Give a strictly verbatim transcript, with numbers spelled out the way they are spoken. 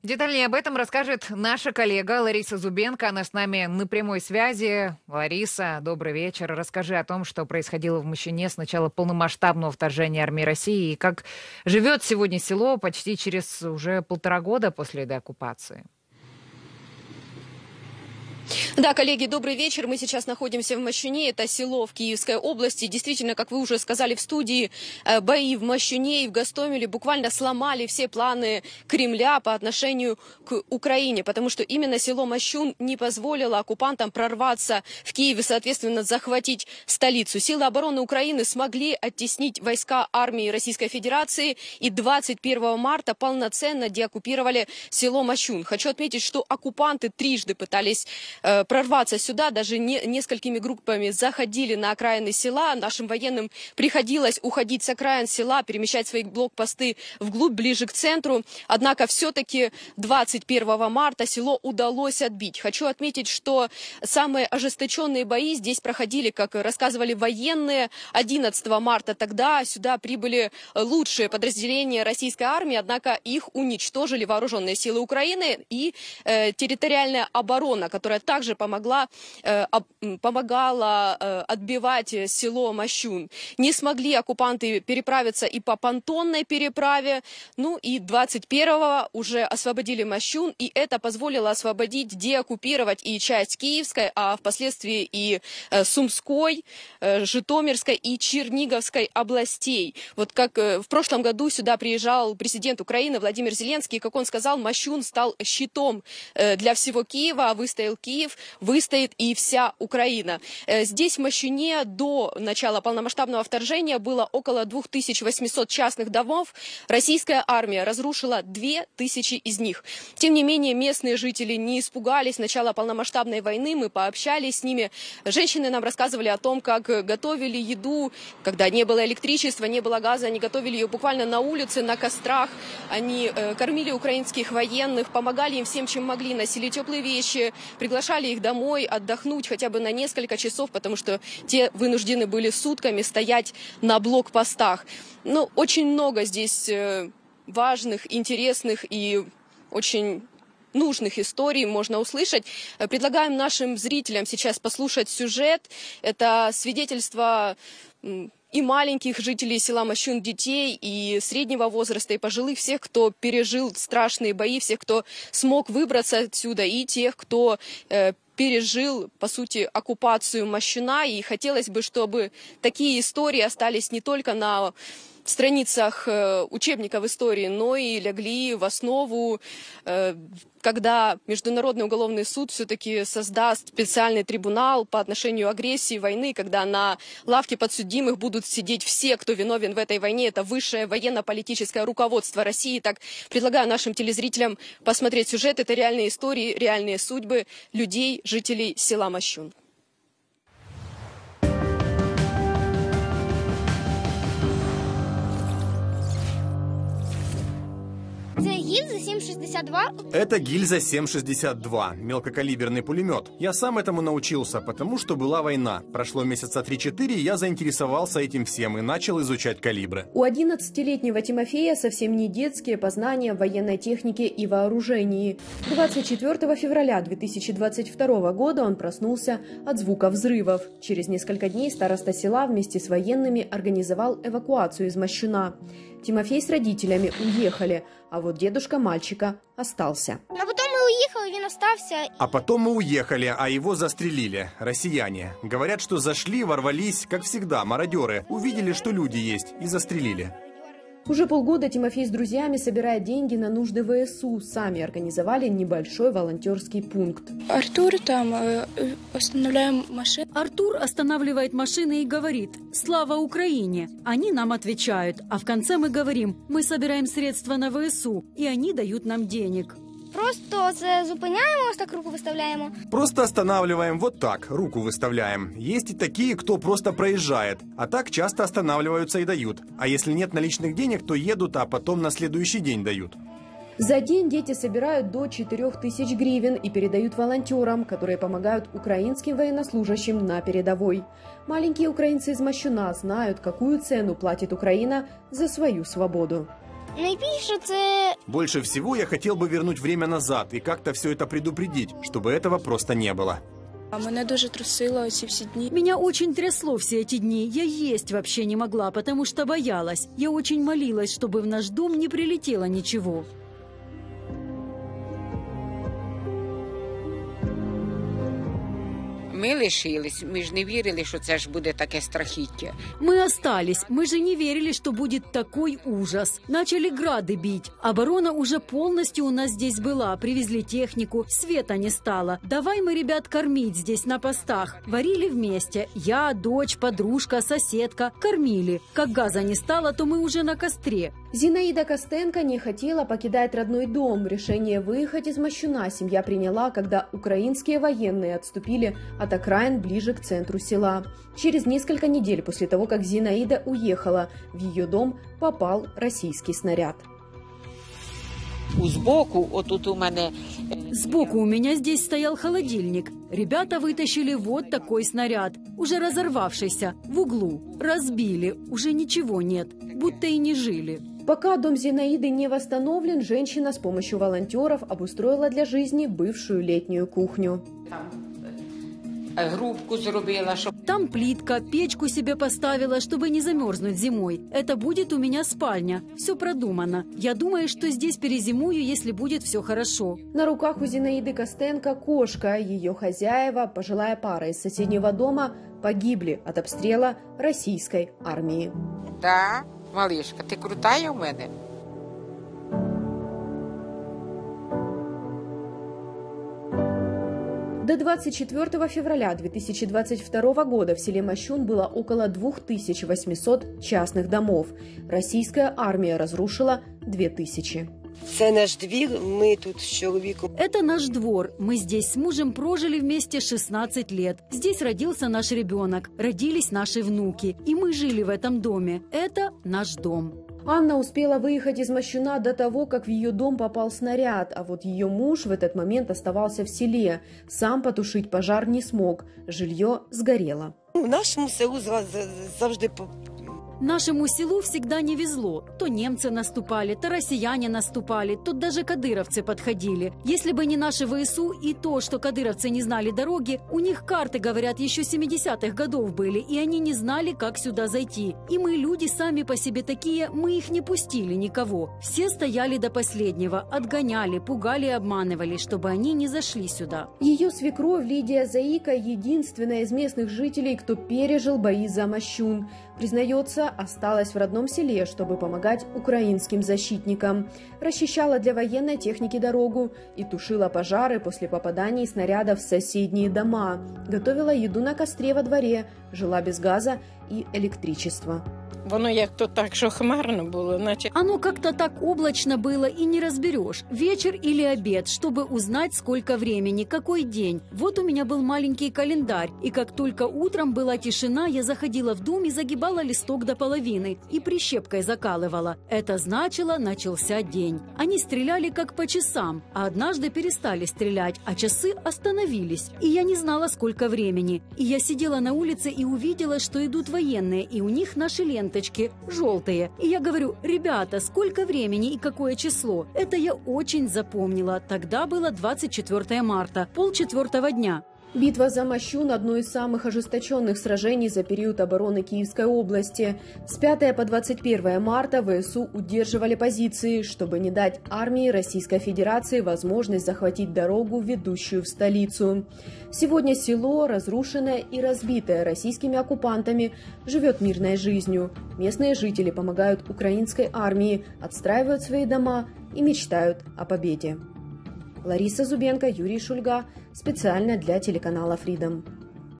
Детальнее об этом расскажет наша коллега Лариса Зубенко. Она с нами на прямой связи. Лариса, добрый вечер. Расскажи о том, что происходило в Мощуне с начала полномасштабного вторжения армии России и как живет сегодня село почти через уже полтора года после деоккупации. Да, коллеги, добрый вечер. Мы сейчас находимся в Мощуне. Это село в Киевской области. Действительно, как вы уже сказали в студии, бои в Мощуне и в Гостомеле буквально сломали все планы Кремля по отношению к Украине, потому что именно село Мощун не позволило оккупантам прорваться в Киев и, соответственно, захватить столицу. Силы обороны Украины смогли оттеснить войска армии Российской Федерации и двадцать первого марта полноценно деоккупировали село Мощун. Хочу отметить, что оккупанты трижды пытались прорваться сюда, даже не, несколькими группами заходили на окраины села. Нашим военным приходилось уходить с окраин села, перемещать свои блокпосты вглубь, ближе к центру. Однако все-таки двадцать первого марта село удалось отбить. Хочу отметить, что самые ожесточенные бои здесь проходили, как рассказывали военные, одиннадцатого марта. Тогда сюда прибыли лучшие подразделения российской армии, однако их уничтожили вооруженные силы Украины и э, территориальная оборона, которая также помогла, э, об, помогала э, отбивать село Мощун. Не смогли оккупанты переправиться и по понтонной переправе. Ну и двадцать первого уже освободили Мощун, и это позволило освободить, деоккупировать и часть Киевской, а впоследствии и э, Сумской, э, Житомирской и Черниговской областей. Вот как э, в прошлом году сюда приезжал президент Украины Владимир Зеленский, как он сказал, Мощун стал щитом э, для всего Киева, выстоял Киев, выстоит и вся Украина. Здесь в Мощуне до начала полномасштабного вторжения было около двух тысяч восьмисот частных домов. Российская армия разрушила две тысячи из них. Тем не менее, местные жители не испугались начала полномасштабной войны. Мы пообщались с ними. Женщины нам рассказывали о том, как готовили еду, когда не было электричества, не было газа. Они готовили ее буквально на улице, на кострах. Они э, кормили украинских военных, помогали им всем, чем могли, носили теплые вещи, приглашали их домой отдохнуть хотя бы на несколько часов, потому что те вынуждены были сутками стоять на блокпостах. Ну, очень много здесь э, важных, интересных и очень нужных историй можно услышать. Предлагаем нашим зрителям сейчас послушать сюжет. Это свидетельство и маленьких жителей села Мощун, детей, и среднего возраста, и пожилых, всех, кто пережил страшные бои, всех, кто смог выбраться отсюда, и тех, кто э, пережил, по сути, оккупацию Мощуна. И хотелось бы, чтобы такие истории остались не только на страницах э, учебников истории, но и легли в основу, э, когда Международный уголовный суд все-таки создаст специальный трибунал по отношению к агрессии, войны, когда на лавке подсудимых будут сидеть все, кто виновен в этой войне. Это высшее военно-политическое руководство России. Так, предлагаю нашим телезрителям посмотреть сюжет. Это реальные истории, реальные судьбы людей, жителей села Мощун. Гильза семь шестьдесят два? Это гильза семь шестьдесят два, мелкокалиберный пулемет. Я сам этому научился, потому что была война. Прошло месяца три-четыре, и я заинтересовался этим всем и начал изучать калибры. У одиннадцатилетнего Тимофея совсем не детские познания в военной технике и вооружении. двадцать четвёртого февраля две тысячи двадцать второго года он проснулся от звука взрывов. Через несколько дней староста села вместе с военными организовал эвакуацию из Мощуна. Тимофей с родителями уехали, а вот дедушка мальчика остался. А потом мы уехали, он остался. А потом мы уехали, а его застрелили. Россияне. Говорят, что зашли, ворвались, как всегда, мародеры. Увидели, что люди есть, и застрелили. Уже полгода Тимофей с друзьями собирает деньги на нужды ВСУ. Сами организовали небольшой волонтерский пункт. Артур там э, останавливаем машины. Артур останавливает машины и говорит: «Слава Украине!» Они нам отвечают, а в конце мы говорим: «Мы собираем средства на ВСУ», и они дают нам денег. Просто це зупиняємо, ось так руку виставляємо. Просто останавливаем вот так, руку выставляем. Есть и такие, кто просто проезжает, а так часто останавливаются и дают. А если нет наличных денег, то едут, а потом на следующий день дают. За день дети собирают до четырёх тысяч гривен и передают волонтерам, которые помогают украинским военнослужащим на передовой. Маленькие украинцы из Мощуна знают, какую цену платит Украина за свою свободу. Найбільше це Больше всего я хотел бы вернуть время назад и как-то все это предупредить, чтобы этого просто не было. А мене дуже трусило ці всі дні. Меня очень трясло все эти дни. Я есть вообще не могла, потому что боялась. Я очень молилась, чтобы в наш дом не прилетело ничего. Ми лишились, ми ж не вірили, що це ж буде таке страхіття. Мы остались. Мы же не верили, что будет такой ужас. Начали грады бить. Оборона уже полностью у нас здесь была. Привезли технику. Света не стало. Давай мы ребят кормить здесь на постах. Варили вместе. Я, дочь, подружка, соседка. Кормили. Как газа не стало, то мы уже на костре. Зинаида Костенко не хотела покидать родной дом. Решение выехать из Мощуна семья приняла, когда украинские военные отступили от окраин ближе к центру села. Через несколько недель после того, как Зинаида уехала, в ее дом попал российский снаряд. Узбоку, отут у мене Сбоку у меня здесь стоял холодильник. Ребята вытащили вот такой снаряд, уже разорвавшийся, в углу. Разбили, уже ничего нет, будто и не жили. Пока дом Зинаиды не восстановлен, женщина с помощью волонтеров обустроила для жизни бывшую летнюю кухню. грубку зробила, щоб Там плитка, печку себе поставила, чтобы не замерзнуть зимой. Это будет у меня спальня. Все продумано. Я думаю, что здесь перезимую, если будет все хорошо. На руках у Зинаиды Костенко кошка. Ее хозяева, пожилая пара из соседнего дома, погибли от обстрела российской армии. да, малишка, ти крутая у мене? До двадцать четвёртого февраля две тысячи двадцать второго года в селе Мощун было около двух тысяч восьмисот частных домов. Российская армия разрушила две тысячи. Це наш двір, ми тут з чоловіком. Это наш двор. Мы здесь с мужем прожили вместе шестнадцать лет. Здесь родился наш ребенок, родились наши внуки. И мы жили в этом доме. Это наш дом. Анна успела выехать из Мощуна до того, как в ее дом попал снаряд, а вот ее муж в этот момент оставался в селе. Сам потушить пожар не смог. Жилье сгорело. У нашому селу зра- завжди по- Нашему селу всегда не везло. То немцы наступали, то россияне наступали, то даже кадыровцы подходили. Если бы не наши ВСУ и то, что кадыровцы не знали дороги, у них карты, говорят, еще семидесятых годов были, и они не знали, как сюда зайти. И мы, люди, сами по себе такие, мы их не пустили никого. Все стояли до последнего, отгоняли, пугали и обманывали, чтобы они не зашли сюда. Ее свекровь Лидия Заика – единственная из местных жителей, кто пережил бои за Мощун. Признается, осталась в родном селе, чтобы помогать украинским защитникам. Расчищала для военной техники дорогу и тушила пожары после попаданий снарядов в соседние дома. Готовила еду на костре во дворе, жила без газа и электричества. Воно як-то так, що хмарно було, наче Оно как-то так облачно было и не разберешь, вечер или обед, чтобы узнать, сколько времени, какой день. Вот у меня был маленький календарь, и как только утром была тишина, я заходила в дом и загибала листок до половины и прищепкой закалывала. Это значило, начался день. Они стреляли как по часам, а однажды перестали стрелять, а часы остановились. И я не знала, сколько времени. И я сидела на улице и увидела, что идут военные, и у них наши ленты желтые. И я говорю: ребята, сколько времени и какое число? Это я очень запомнила. Тогда было двадцать четвёртое марта, полчетвертого дня. Битва за Мощун – одно из самых ожесточенных сражений за период обороны Киевской области. С пятого по двадцать первое марта ВСУ удерживали позиции, чтобы не дать армии Российской Федерации возможность захватить дорогу, ведущую в столицу. Сегодня село, разрушенное и разбитое российскими оккупантами, живет мирной жизнью. Местные жители помогают украинской армии, отстраивают свои дома и мечтают о победе. Лариса Зубенко, Юрий Шульга. Специально для телеканала Freedom.